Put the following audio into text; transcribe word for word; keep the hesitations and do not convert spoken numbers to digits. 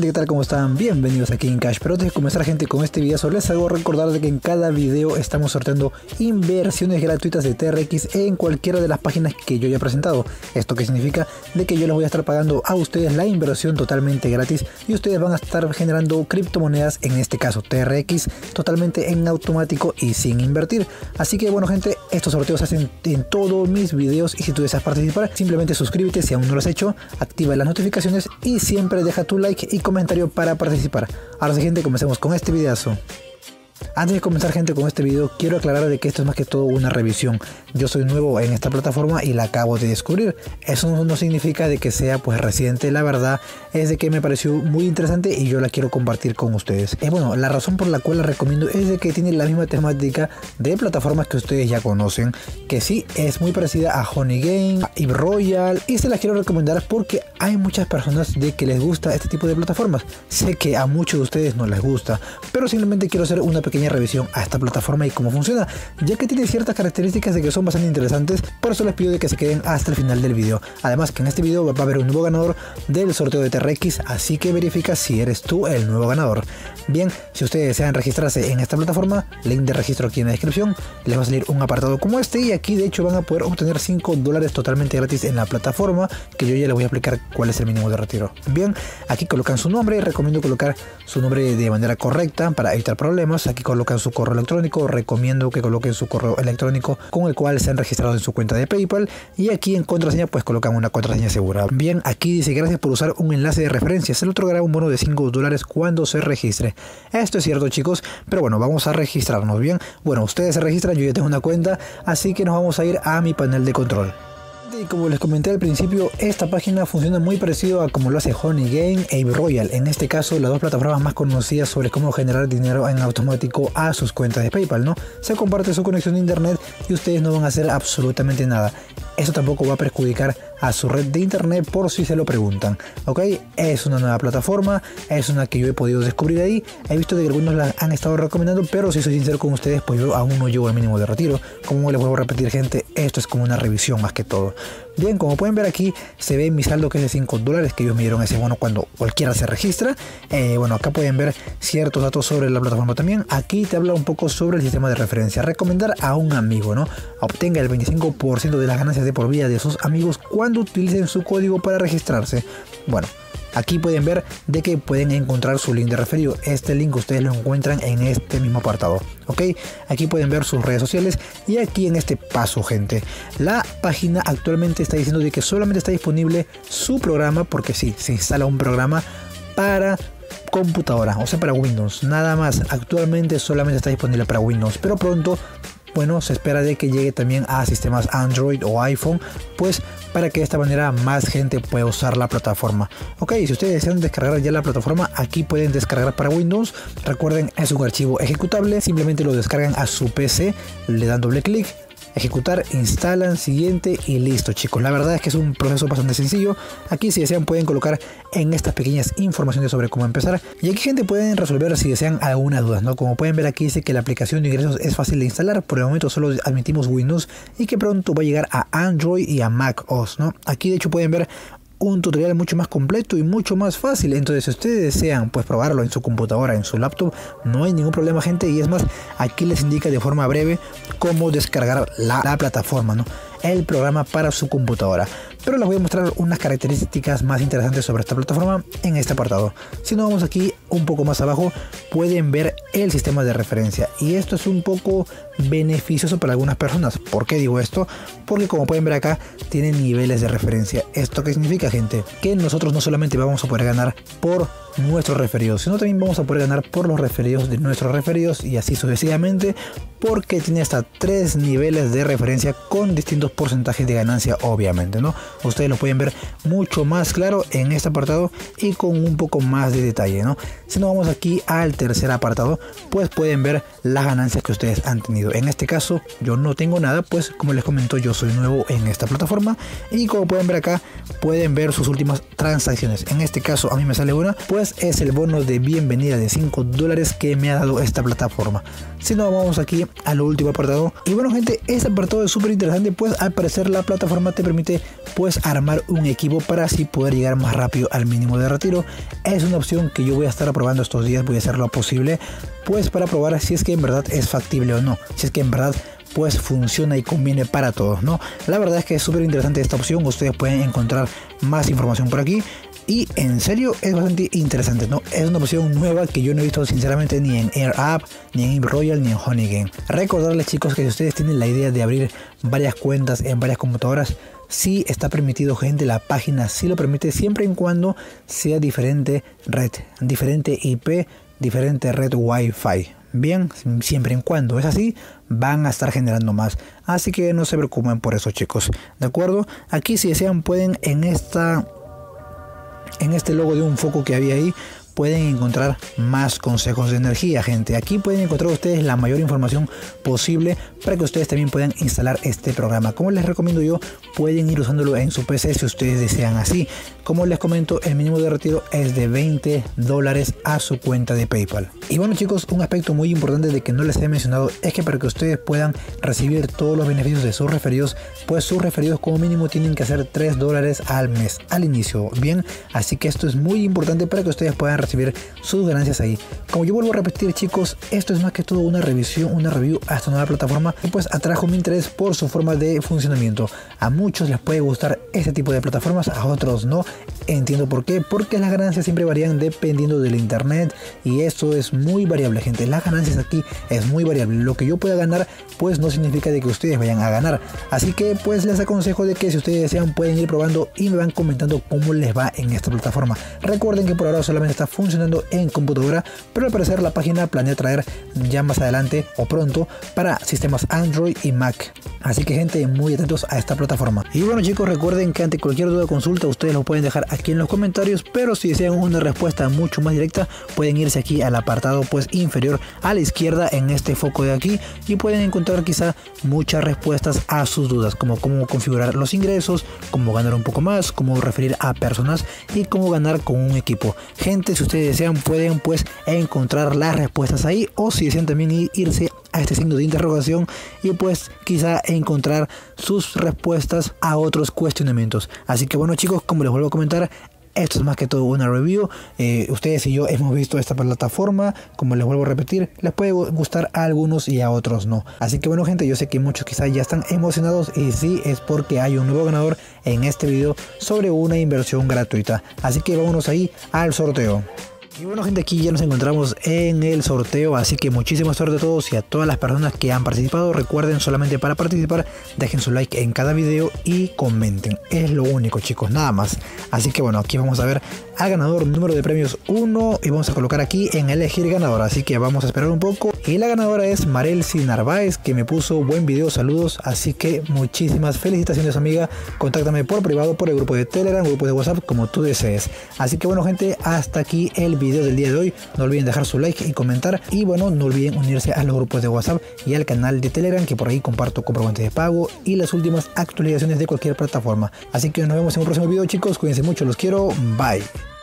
gente, ¿qué tal? ¿Cómo están? Bienvenidos aquí en Cash. Pero antes de comenzar, gente, con este video les hago recordar de que en cada video estamos sorteando inversiones gratuitas de T R X en cualquiera de las páginas que yo ya he presentado. Esto que significa de que yo les voy a estar pagando a ustedes la inversión totalmente gratis y ustedes van a estar generando criptomonedas, en este caso T R X, totalmente en automático y sin invertir. Así que bueno, gente, estos sorteos se hacen en todos mis videos y si tú deseas participar, simplemente suscríbete si aún no lo has hecho, activa las notificaciones y siempre deja tu like y comentario para participar. Ahora sí, gente, comencemos con este videazo. Antes de comenzar, gente, con este video quiero aclarar de que esto es más que todo una revisión. Yo soy nuevo en esta plataforma y la acabo de descubrir. Eso no, no significa de que sea pues reciente. La verdad es de que me pareció muy interesante y yo la quiero compartir con ustedes. Y bueno, la razón por la cual la recomiendo es de que tiene la misma temática de plataformas que ustedes ya conocen, que sí es muy parecida a Honey Game, a Eve Royal, y se las quiero recomendar porque hay muchas personas de que les gusta este tipo de plataformas. Sé que a muchos de ustedes no les gusta, pero simplemente quiero hacer una pequeña revisión a esta plataforma y cómo funciona, ya que tiene ciertas características de que son bastante interesantes. Por eso les pido de que se queden hasta el final del video. Además que en este video va a haber un nuevo ganador del sorteo de T R X, así que verifica si eres tú el nuevo ganador. Bien, si ustedes desean registrarse en esta plataforma, link de registro aquí en la descripción, les va a salir un apartado como este y aquí de hecho van a poder obtener cinco dólares totalmente gratis en la plataforma, que yo ya les voy a explicar cuál es el mínimo de retiro. Bien, aquí colocan su nombre, recomiendo colocar su nombre de manera correcta para evitar problemas. Aquí colocan su correo electrónico, recomiendo que coloquen su correo electrónico con el cual se han registrado en su cuenta de PayPal, y aquí en contraseña pues colocan una contraseña segura. Bien, aquí dice gracias por usar un enlace de referencia, se le otorgará un bono de cinco dólares cuando se registre. Esto es cierto, chicos, pero bueno, vamos a registrarnos. Bien, bueno, ustedes se registran, yo ya tengo una cuenta, así que nos vamos a ir a mi panel de control. Y como les comenté al principio, esta página funciona muy parecido a como lo hace Honey Game e Eve Royal. En este caso, las dos plataformas más conocidas sobre cómo generar dinero en automático a sus cuentas de PayPal, ¿no? Se comparte su conexión de internet y ustedes no van a hacer absolutamente nada. Eso tampoco va a perjudicar a su red de internet por si se lo preguntan, ¿ok? Es una nueva plataforma, es una que yo he podido descubrir ahí. He visto de que algunos la han estado recomendando, pero si soy sincero con ustedes, pues yo aún no llevo el mínimo de retiro. Como les vuelvo a repetir, gente, esto es como una revisión más que todo. Bien, como pueden ver aquí, se ve mi saldo que es de cinco dólares, que ellos me dieron ese bono cuando cualquiera se registra. Eh, bueno, acá pueden ver ciertos datos sobre la plataforma también. Aquí te habla un poco sobre el sistema de referencia. Recomendar a un amigo, ¿no? Obtenga el veinticinco por ciento de las ganancias de por vida de sus amigos cuando utilicen su código para registrarse. Bueno, aquí pueden ver de que pueden encontrar su link de referido. Este link ustedes lo encuentran en este mismo apartado, ok. Aquí pueden ver sus redes sociales y aquí en este paso, gente, la página actualmente está diciendo de que solamente está disponible su programa, porque sí, se instala un programa para computadora, o sea, para Windows, nada más. Actualmente solamente está disponible para Windows, pero pronto, bueno, se espera de que llegue también a sistemas Android o iPhone, pues para que de esta manera más gente pueda usar la plataforma. Ok, si ustedes desean descargar ya la plataforma, aquí pueden descargar para Windows. Recuerden, es un archivo ejecutable, simplemente lo descargan a su P C, le dan doble clic, ejecutar, instalan, siguiente y listo, chicos. La verdad es que es un proceso bastante sencillo. Aquí si desean pueden colocar en estas pequeñas informaciones sobre cómo empezar, y aquí, gente, pueden resolver si desean alguna duda, ¿no? Como pueden ver aquí dice que la aplicación de ingresos es fácil de instalar, por el momento solo admitimos Windows y que pronto va a llegar a Android y a Mac O S, ¿no? Aquí de hecho pueden ver un tutorial mucho más completo y mucho más fácil. Entonces, si ustedes desean pues probarlo en su computadora, en su laptop, no hay ningún problema, gente. Y es más, aquí les indica de forma breve cómo descargar la, la plataforma, ¿no? El programa para su computadora. Pero les voy a mostrar unas características más interesantes sobre esta plataforma en este apartado. Si nos vamos aquí un poco más abajo, pueden ver el sistema de referencia, y esto es un poco beneficioso para algunas personas. ¿Por qué digo esto? Porque como pueden ver acá, tienen niveles de referencia. ¿Esto qué significa, gente? Que nosotros no solamente vamos a poder ganar por nuestros referidos, sino también vamos a poder ganar por los referidos de nuestros referidos, y así sucesivamente, porque tiene hasta tres niveles de referencia con distintos porcentajes de ganancia, obviamente, ¿no? Ustedes lo pueden ver mucho más claro en este apartado y con un poco más de detalle, ¿no? Si nos vamos aquí al tercer apartado, pues pueden ver las ganancias que ustedes han tenido. En este caso yo no tengo nada, pues como les comento, yo soy nuevo en esta plataforma, y como pueden ver acá, pueden ver sus últimas transacciones. En este caso a mí me sale una, pues pues es el bono de bienvenida de cinco dólares que me ha dado esta plataforma. Si no, vamos aquí al último apartado. Y bueno gente, este apartado es súper interesante, pues al parecer la plataforma te permite pues armar un equipo para así poder llegar más rápido al mínimo de retiro. Es una opción que yo voy a estar aprobando estos días, voy a hacer lo posible pues para probar si es que en verdad es factible o no, si es que en verdad pues funciona y conviene para todos, ¿no? La verdad es que es súper interesante esta opción, ustedes pueden encontrar más información por aquí. Y en serio es bastante interesante, ¿no? Es una opción nueva que yo no he visto sinceramente ni en AirApp, ni en Royal, ni en Honeycomb. Recordarles chicos que si ustedes tienen la idea de abrir varias cuentas en varias computadoras, sí está permitido gente, la página sí lo permite siempre y cuando sea diferente red, diferente I P, diferente red Wi-Fi. Bien, siempre y cuando es así, van a estar generando más. Así que no se preocupen por eso chicos, ¿de acuerdo? Aquí si desean pueden en esta... En este logo de un foco que había ahí pueden encontrar más consejos de energía, gente. Aquí pueden encontrar ustedes la mayor información posible para que ustedes también puedan instalar este programa. Como les recomiendo yo, pueden ir usándolo en su P C si ustedes desean así. Como les comento, el mínimo de retiro es de veinte dólares a su cuenta de PayPal. Y bueno chicos, un aspecto muy importante de que no les he mencionado es que para que ustedes puedan recibir todos los beneficios de sus referidos, pues sus referidos como mínimo tienen que hacer tres dólares al mes al inicio. Bien, así que esto es muy importante para que ustedes puedan recibir sus ganancias ahí. Como yo vuelvo a repetir chicos, esto es más que todo una revisión, una review a esta nueva plataforma que pues atrajo mi interés por su forma de funcionamiento. A muchos les puede gustar este tipo de plataformas, a otros no. Entiendo por qué, porque las ganancias siempre varían dependiendo del internet y esto es muy variable gente. Las ganancias aquí es muy variable. Lo que yo pueda ganar pues no significa de que ustedes vayan a ganar. Así que pues les aconsejo de que si ustedes desean pueden ir probando y me van comentando cómo les va en esta plataforma. Recuerden que por ahora solamente está funcionando en computadora, pero al parecer la página planea traer ya más adelante o pronto para sistemas Android y Mac. Así que gente, muy atentos a esta plataforma. Y bueno chicos, recuerden que ante cualquier duda o consulta ustedes lo pueden dejar aquí en los comentarios, pero si desean una respuesta mucho más directa pueden irse aquí al apartado pues inferior a la izquierda en este foco de aquí y pueden encontrar quizá muchas respuestas a sus dudas, como cómo configurar los ingresos, cómo ganar un poco más, cómo referir a personas y cómo ganar con un equipo. Gente, si ustedes desean pueden pues encontrar las respuestas ahí, o si desean también irse a este signo de interrogación y pues quizá encontrar sus respuestas a otros cuestionamientos. Así que bueno chicos, como les vuelvo a comentar, esto es más que todo una review. Eh, ustedes y yo hemos visto esta plataforma. Como les vuelvo a repetir, les puede gustar a algunos y a otros no. Así que bueno gente, yo sé que muchos quizás ya están emocionados y sí, es porque hay un nuevo ganador en este video sobre una inversión gratuita. Así que vámonos ahí al sorteo. Y bueno gente, aquí ya nos encontramos en el sorteo, así que muchísima suerte a todos y a todas las personas que han participado. Recuerden, solamente para participar dejen su like en cada video y comenten, es lo único chicos, nada más. Así que bueno, aquí vamos a ver al ganador número de premios uno y vamos a colocar aquí en elegir ganador, así que vamos a esperar un poco. Y la ganadora es Marelsi Narváez, que me puso buen video, saludos, así que muchísimas felicitaciones amiga. Contáctame por privado, por el grupo de Telegram, grupo de WhatsApp, como tú desees. Así que bueno gente, hasta aquí el video video del día de hoy. No olviden dejar su like y comentar, y bueno, no olviden unirse a los grupos de WhatsApp y al canal de Telegram, que por ahí comparto comprobantes de pago y las últimas actualizaciones de cualquier plataforma. Así que nos vemos en un próximo video chicos, cuídense mucho, los quiero, bye.